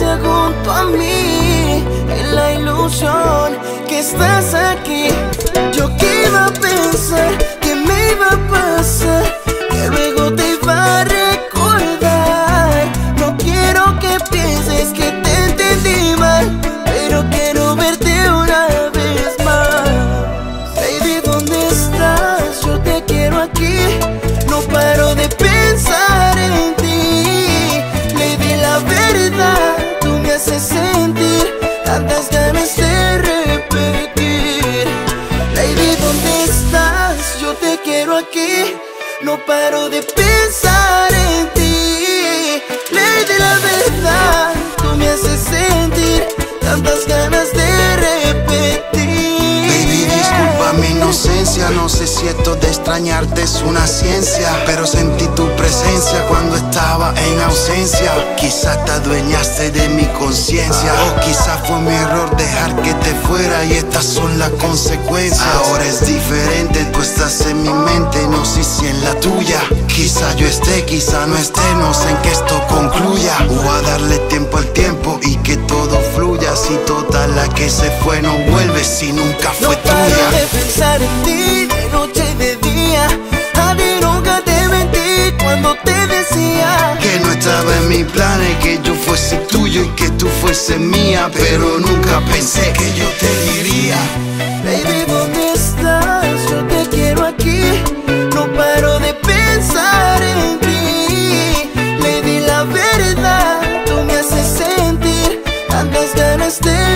distancia junto a mí, en la ilusión que estás aquí. Yo que iba a pensar que me iba a pasar, que luego te iba a recordar. No quiero que pienses que te entendí mal, pero quiero verte una vez más. Baby, ¿dónde estás? Yo te quiero aquí. No paro de pensar en ti. Lady, la verdad, tú me haces sentir tantas ganas de repetir. Lady, ¿dónde estás? Yo te quiero aquí. No paro de pensar en ti. Lady, la verdad, tú me haces sentir tantas ganas de repetir. Baby, disculpa mi inocencia. No sé si esto de extrañarte es una ciencia, pero sentí tu presencia cuando estaba en ausencia. Quizás te adueñaste de mi conciencia, o quizás fue mi error dejar que te fuera y estas son las consecuencias. Ahora es diferente, tú estás en mi mente, no sé si en la tuya. Quizá yo esté, quizá no esté, no sé en qué esto concluya. Voy a darle tiempo al tiempo y que todo fluya. Si total la que se fue no vuelve, si nunca fue tuya. No paro de tuya. pensar en ti, de noche y de día. A ti nunca te mentí cuando te decía que no estaba en mis planes que yo fuese tuyo y que tú fuese mía, pero nunca pensé que yo te diría. Baby, ¿dónde estás? Yo te quiero aquí. No paro de pensar en ti. Lady, la verdad, tú me haces sentir tantas ganas de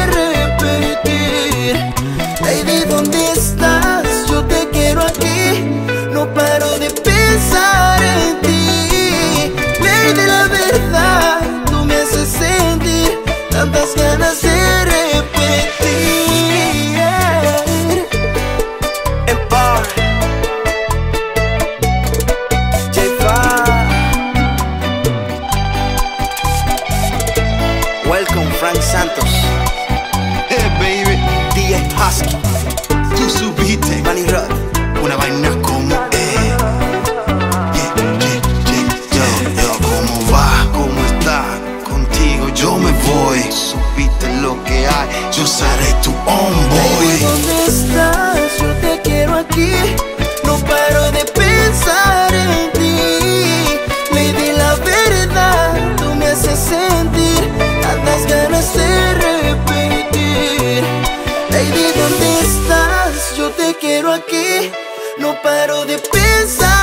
repetir. Lady, ¿dónde estás? Yo te quiero aquí. No paro de pensar en ti. Lady, la verdad, tú me haces sentir tantas ganas de repetir. Welcome Frank Santos, Hey baby, DJ Husky, tú supiste Manny Rod. una vaina como ¿cómo va? ¿Cómo está? Contigo yo me voy. Supiste lo que hay, yo seré tu Baby, homeboy. ¿dónde estás? Yo te quiero aquí. No paro de pensar en ti. Lady, la verdad, tú me haces sentir tantas ganas de repetir. Lady, ¿dónde estás? Yo te quiero aquí. No paro de pensar